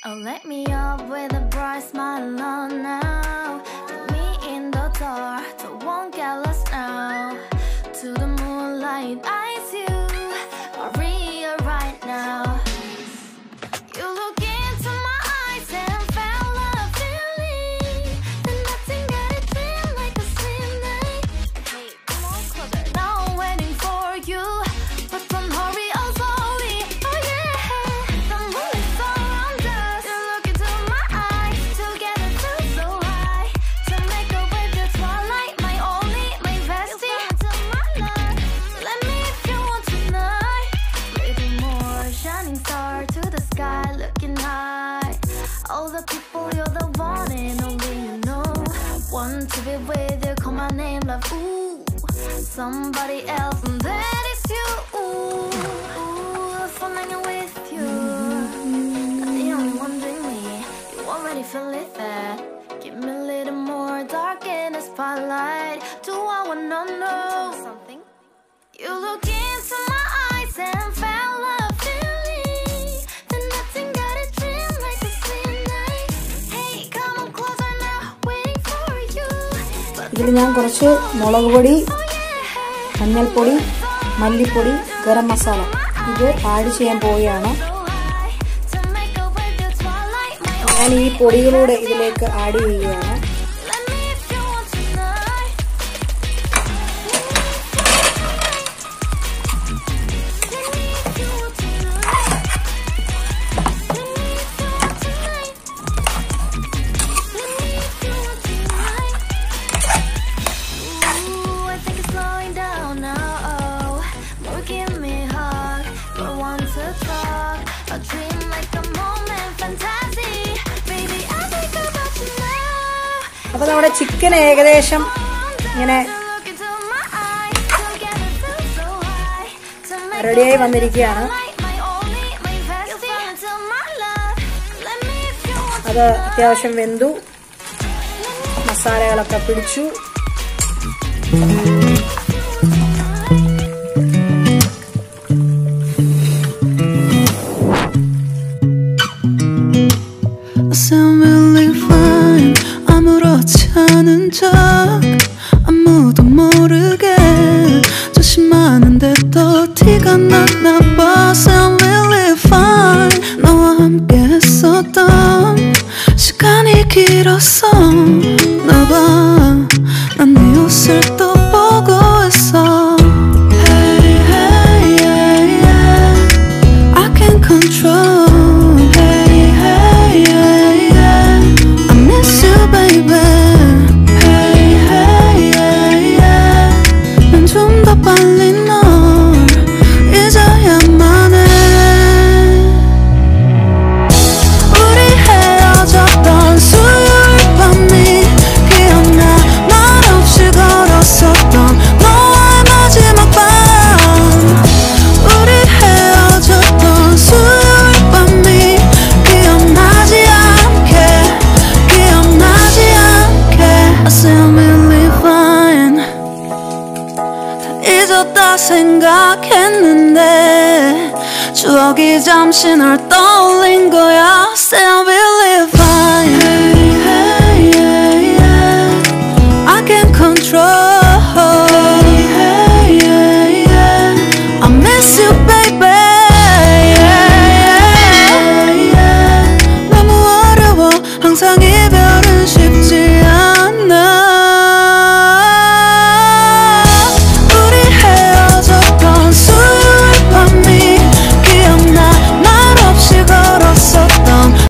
Oh, let me up with a bright smile on now. Put me in the dark, so won't get lost now. To the moonlight, eyes you, Maria right now. You look into my eyes and felt love feeling. Then nothing got a dream like a slim night. Hey, come on closer, now I'm waiting for you. But don't hurry, oh slowly, oh yeah. The moonlight's around us. You look into my eyes, together feel so high. To make a way the twilight, my only, my bestie. Into my life, let me if you want tonight. Little more shining star to the sky, looking high. All the people, you're the one and only you know. Want to be with you, call my name, love, ooh. Somebody else, and that is you, ooh. Falling with you, not the only one doing me. You already feel it there. Give me a little more dark in the spotlight. Do I wanna know something? You look into my eyes and felt love feeling. Then nothing got a dream like a slim night. Hey, come on closer now, waiting for you. ഇതിൽ ഞാൻ കുറച്ച് മുളക് പൊടി, മഞ്ഞൾപ്പൊടി, മല്ലിപ്പൊടി, ഗരം മസാല ഇത് add ചെയ്യാൻ പോവുകയാണ്. ഞാൻ ഈ പൊടികളൂടെ ഇതിലേക്ക് ആഡ് ചെയ്യുകയാണ്. അപ്പോൾ നമ്മുടെ ചിക്കൻ ഏകദേശം ഇങ്ങനെ റെഡിയായി വന്നിരിക്കുകയാണ്. അത് അത്യാവശ്യം വെന്തു, മസാലകളൊക്കെ പിടിച്ചു. 않은 척 아무도 모르게 조심하는데 또 티가 났나 봐. Sound really fine. 너와 함께 했었던 시간이 길었어. 나봐 난 네 옷을 또 보고 있어. Hey hey yeah yeah I can't control. Hey hey yeah yeah I miss you baby. 빨리 널 잊어야만 해. 우리 헤어졌던 수요일 밤이 기억나. 말없이 걸었었던 너와의 마지막 밤. 우리 헤어졌던 수요일 밤이 기억나지 않게 기억나지 않게. I sound really fine. 잊었다 생각했는데 추억이 잠시 널 떠올린 거야.